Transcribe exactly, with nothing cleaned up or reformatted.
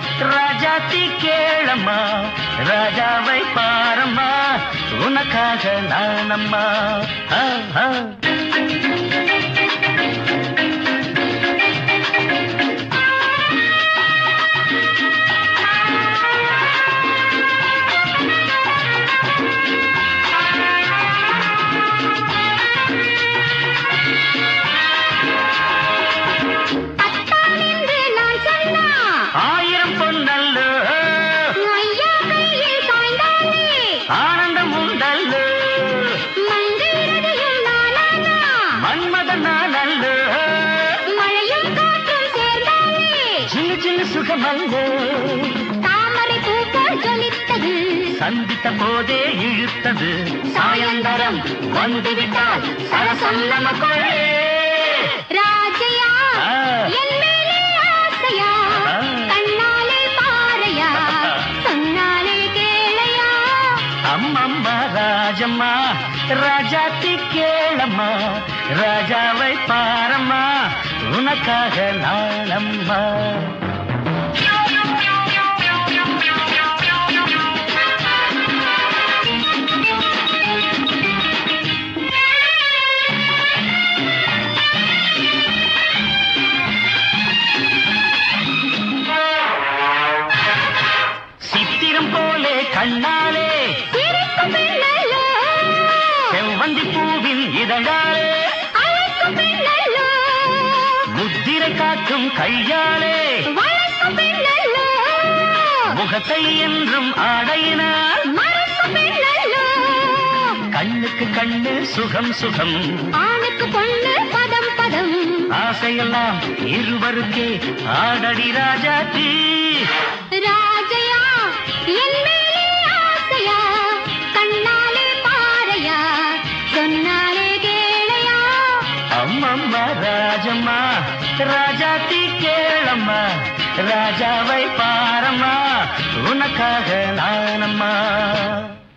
ராஜாத்தி கேளம்மா ராஜாவை பாரம்மா உனக்காக நானம்மா. ஆ, ஆ. ஆயிரம் பொன்னல்லோ ஆனந்தம் உண்டல்லோ மன்மதன் நானல்லோ சின்ன சின்ன சுகமல்லோ தாமரை பூ போல் ஜொலித்தது சந்தித்த போதே இழுத்தது சாயந்தரம் வந்துவிட்டால் சரசம் நமக்குள்ளே. ராஜையா என் மேலே ஆசையா கண்ணாலே பாறையா சொன்னாலே கேளையா. அம்மம்மா ராஜம்மா ராஜாத்தி கேளம்மா ராஜாவை பாரம்மா உனக்காக நானம்மா. சித்திரம் போலே கண்ணாலே செவ்வந்தி பூவின் இதழாலே முத்திரை காட்டும் கையாலே முகத்தை என்றும் ஆடையினால் கண்ணுக்கு கண்ணு சுகம் சுகம் ஆணுக்கு பொண்ணு பதம் பதம் ஆசையெல்லாம் இருவருக்கே ஆடடி ராஜாத்தி. ராஜையா என் மேலே ஆசையா கண்ணாலே பாறையா சொன்னாலே கேளையா. அம்மம்மா ராஜம்மா ராஜாத்தி கேளம்மா ராஜாவை பாரம்மா உனக்காக நானம்மா.